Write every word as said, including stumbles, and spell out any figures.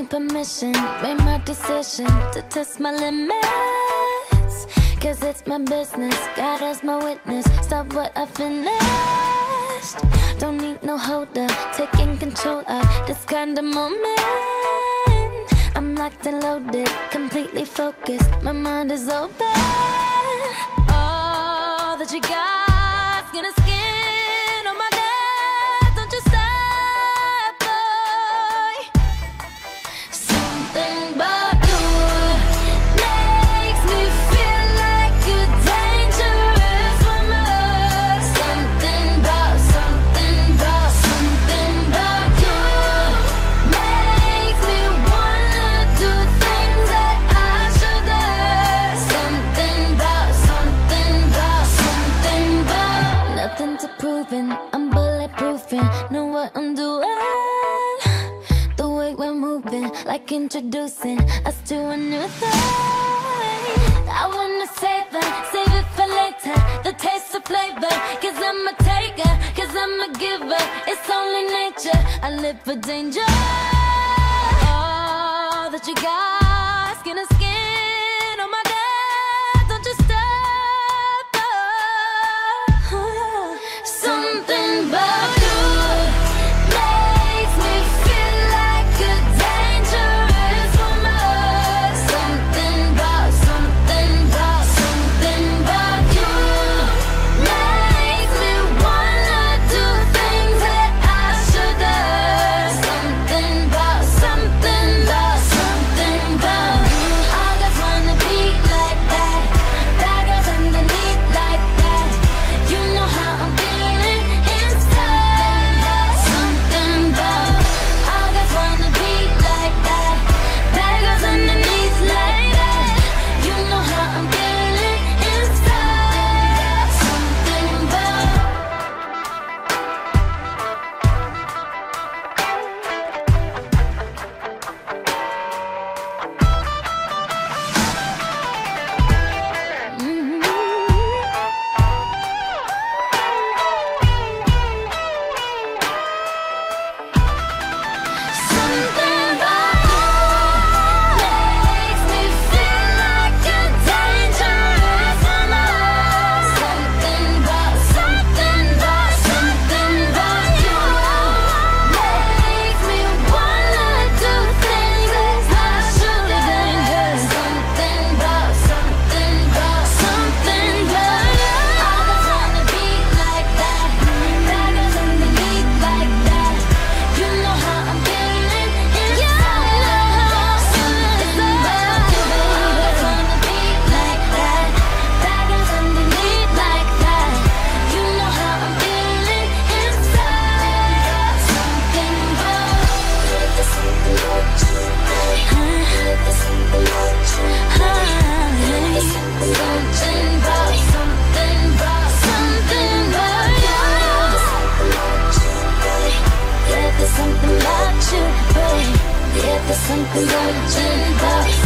need permission, made my decision to test my limits. Cause it's my business, God as my witness. Stop what I finished. Don't need no holder, taking control of this kind of moment. I'm locked and loaded, completely focused, my mind is open. All that you got's gonna skin on my neck. Don't you stop, boy. Something about you makes me feel like a dangerous woman. Something about, something about, something about you makes me wanna do things that I shouldn't. Something about, something about, something about. Nothing to proving, I'm bulletproofing, know what I'm doing. The way we're moving, like introducing us to a new thing. I wanna save it, save it for later, the taste of flavor. Cause I'm a taker, cause I'm a giver. It's only nature, I live for danger. All that you got, skin to skin on my neck. Don't you stop, oh. Something about you makes me feel like a dangerous woman. Something about, something about, something about you makes me wanna do things that I shouldn't. Something about, something about, something about you. All girls wanna be like that, bad girls underneath like that. You know how I'm feeling inside. Something about, all girls wanna be like that, bad girls underneath like that. You know how I'm feeling inside. Something about. Mm-hmm. Something about you makes me feel like a dangerous woman. Something about, something about, something about you makes me wanna do things that I shouldn't. Something about, something about, something about you. All girls wanna be like that, bad girls underneath like that. You know how I'm feeling inside. Something about you. All girls wanna be like that, bad girls underneath like that. You know how I'm feeling inside. Something about. There's something about you. There's something about you. There's something about, something about, something about you. Yeah, there's something about you, babe. Yeah, there's something about you, babe.